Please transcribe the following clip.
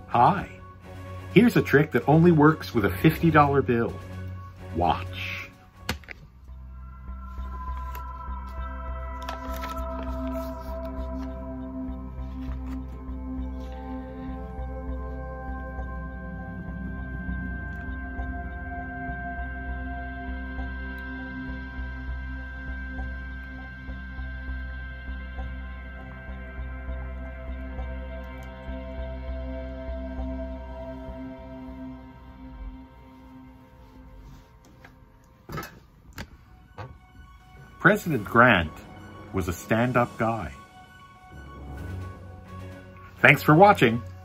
Hi, here's a trick that only works with a $50 bill. Watch. President Grant was a stand-up guy. Thanks for watching.